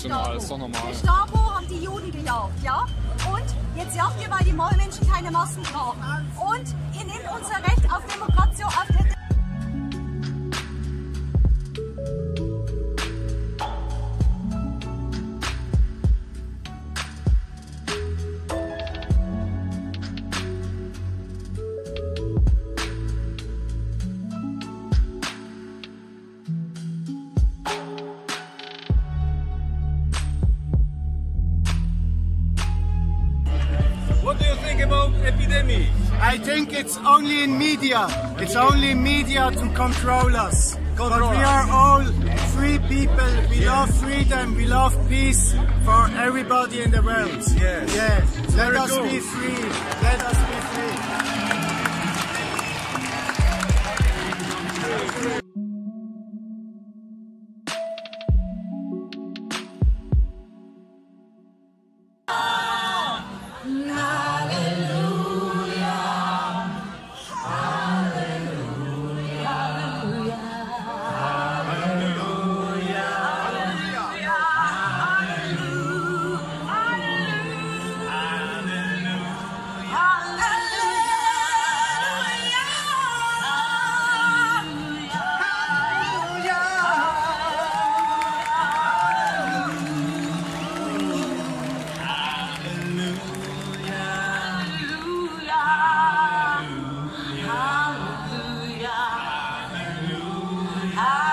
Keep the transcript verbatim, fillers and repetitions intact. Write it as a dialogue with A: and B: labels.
A: emotional, ist doch normal.
B: Gestapo haben die Juden gejagt, ja? Und jetzt jagt ihr, weil die Menschen keine Masken tragen. Und ihr nehmt unser Recht auf Demokratie, auf der
C: What do you think about epidemic?
D: I think it's only in media. It's only media to control us. Control but we are all free people. We yes. love freedom. We love peace for everybody in the world.
C: Yes.
D: Yes. Let
C: Very
D: us
C: good.
D: be free. Let us be free.
B: Ah!